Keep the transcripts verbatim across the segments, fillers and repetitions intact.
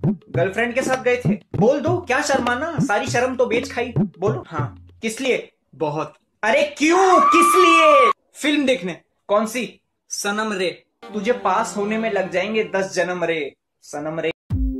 Girlfriend के साथ गए थे। बोल दो, क्या शर्माना, सारी शर्म तो बेच खाई। बोलो। हाँ। किस लिए? बहुत। अरे क्यों, किस लिए? फिल्म देखने। कौन सी? सनम रे। तुझे पास होने में लग जाएंगे दस जन्म रे। सनम रे।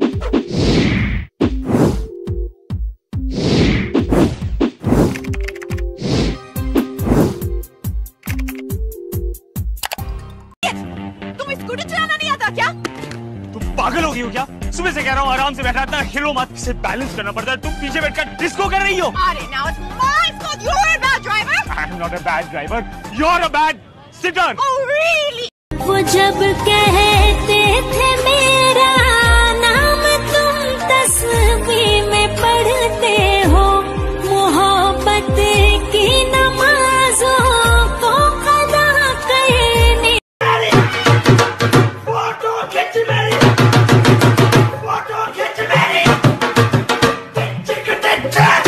तुम स्कूटी चलाना नहीं आता क्या? तुम पागल हो गई हो क्या? सुबह से कह रहा हूँ आराम से बैठा, इतना हिलो मत, इसे बैलेंस करना पड़ता है। तुम पीछे बैठकर डिस्को कर रही हो। अरे now it's my fault. You're a bad driver. I'm not a bad driver. You're a bad sitter. Oh really? वो जब कहते थे मेरा नाम तुम तस्वीर में पढ़ते हो, मोहब्बत की नमाजों को कदा करने। फोटो खींच मेरी, फोटो खींच मेरी, टिच टिच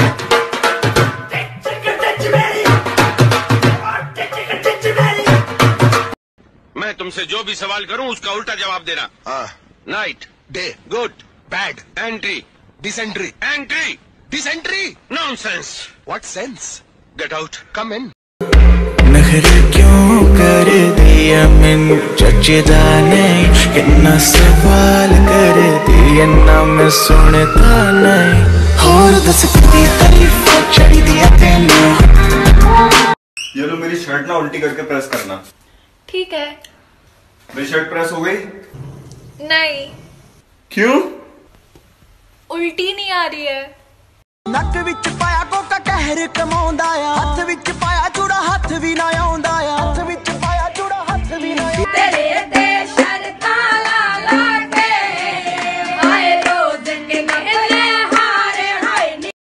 टिच टिच मेरी, टिच टिच मेरी। मैं तुमसे जो भी सवाल करूं उसका उल्टा जवाब देना। हाँ। Night, day, good, bad, entry, dysentery, entry, dysentery. Nonsense. What sense? Get out. Come in. नखरे क्यों कर दिया मैंने जचदा नहीं, कितना सवाल कर दिया ना मैं सुनता नहीं। और दस की तारीफ चढ़ी दिया तेना। ये लो मेरी शर्ट ना उल्टी करके प्रेस करना। ठीक है। मेरी शर्ट प्रेस हो गई? नहीं। क्यों? उल्टी नहीं आ रही है। नक विच पाया कोका कहर कमाਉਂਦਾ ਆ, हथ विच पाया चूड़ा हथ भी ना आਉਂਦਾ आ, हथ विच पाया चूड़ा हथ भी ना आਉਂਦਾ। तेरे ते शर्तां ला ला के हाय रोज के नखरे हारे हाय नी।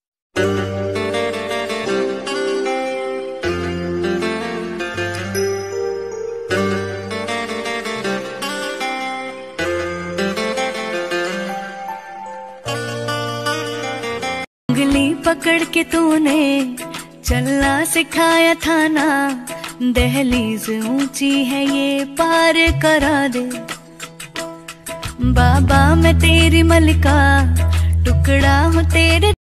उंगली पकड़ के तूने चलना सिखाया था ना, दहलीज ऊंची है ये पार करा दे। बाबा मैं तेरी मलिका, टुकड़ा हूँ तेरे।